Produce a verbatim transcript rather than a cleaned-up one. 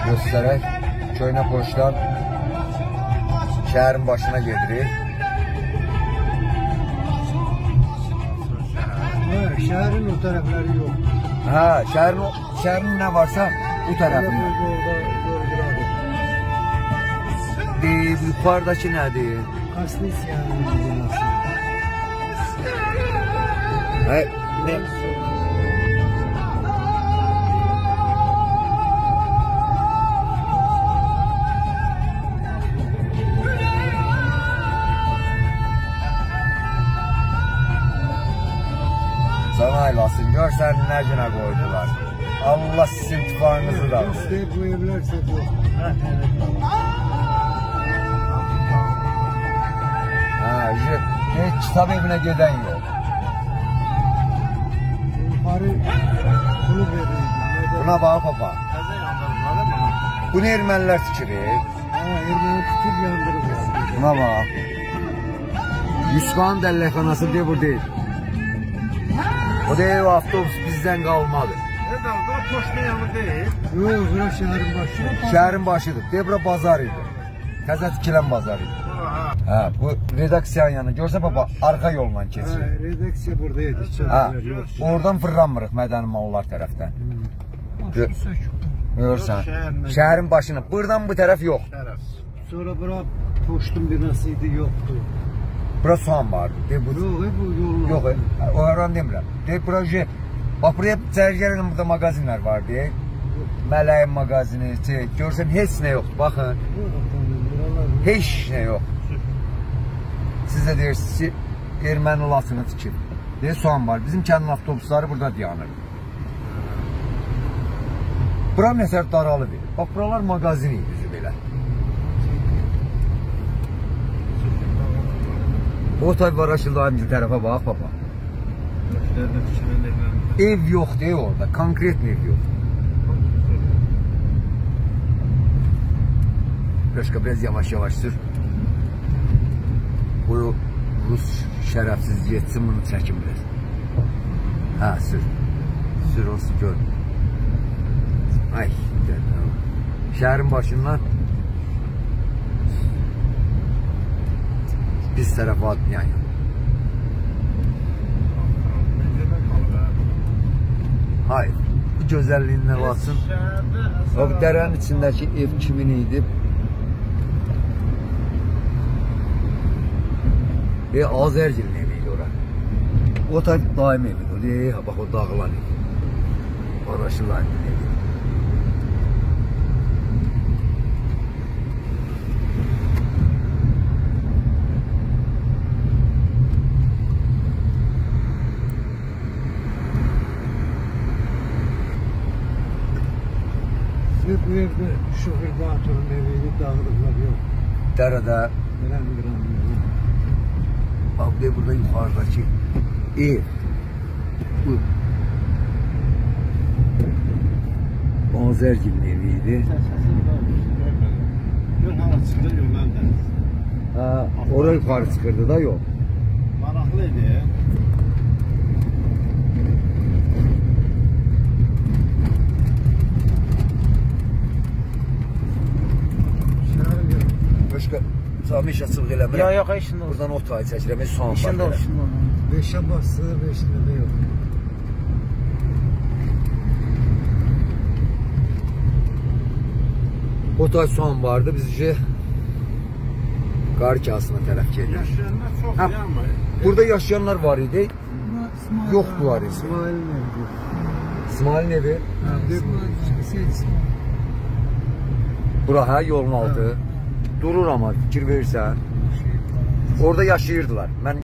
göstərək. Köynə poçtdan şəhərin başına gedirik. Şəhərin o tərəfləri yox. Hə, şəhərin, şəhərin nə varsa bu tərəfində. Deyib, yuxarıdakı nədir? Konstitusiyanın binası. Hə, nə? Sana aylasın, görsən nə günə qoydular. Allah sizin tifayınızı da alsın. Bu evlər ise bu. Hə, heç kitab evinə gedən yox. Yukarı pulu verildi. Buna bax, papa. Bunu ermənilər tikirir. Ha, erməni tikib yandırır. Buna bax. Yusuf'un dəlləkxanası deyə bu deyil. O deyil, o avtobus bizdən qalmadı. Nerede oldu? Poçta yanı değil. Yok, bura şehrin başı. Şəhərin başıdır. Deyil, bura bazar idi. Təzə tikilən bazar idi. Hə, bu redaksiyanın yanı. Görsə baba, arxa yolla keçir. Ha, redaksiya buradaydı. Hə, oradan fırlanmırıq mədəni mallar tərəfdən. Görsən, şəhərin başını. Buradan bu tərəf yox. Sonra bura poçtun binasıydı, yoktu. Bura soğan vardı. Deyil, bu... Yok, bu yollar. Yox, o aran demirəm. Deyil, bura jet. Bax, buraya cərgələn burada magazinlər var, deyil. Mələyin magazini, çək. Görsən, heç nə yoxdur, baxın. Heç nə yox. Siz də deyirsiniz ki, erməni lasını tikib. Deyil, soğan var. Bizim kəndin avtobusları burada dayanır. Bura məsəl daralı verir. Bax, buralar magazin idi bizi belə. O tabi var aşıldayım bir tərəfə bax, baba. Ev yox deyil orada, konkret ev yox. Başka biraz yavaş yavaş sür. Bu Rus şərəfsiz yetsin, bunu çəkin biraz. Hə, sür. Sür olsun, gör. Ay, şəhərin başından biz tərəfə atmayan yok. Hayır, bu gözəlliyindən alsın. O dərənin içindəki ev kimin idi? E, Azərgilin eviydi ora. O da daim eviydi. O deyil, bax o dağılan evi. Araşılan evi. Bu evde şoför Batur'un eviydi, dağılıklar yok. Dərədə. Neden gram yok. Bak de burada yukarıdaki ev. Bu Azərgilin eviydi. Yok, arasında yollar deniz. Ha, oraya yukarı çıkırdı da yok. Maraklıydı ya. Başka Sami iş açılıq eləmirəm. Ya yok, işinde olsun. Buradan o tayı çəkirəm, heç soğan var. İşinde olsun. Beşe bastı, beşinde de yok. O tay soğan vardı, biz işe qar kasına tərəf geliyor. Yaşayanlar çok Ha, yanmıyor. burada yaşayanlar var idi. Yoktu var idi. İsmail'in evi. İsmail'in evi. Ha, İsmail. Bura hə, yolun altı. Durur ama fikir verirsən. Orada yaşayırdılar. Mən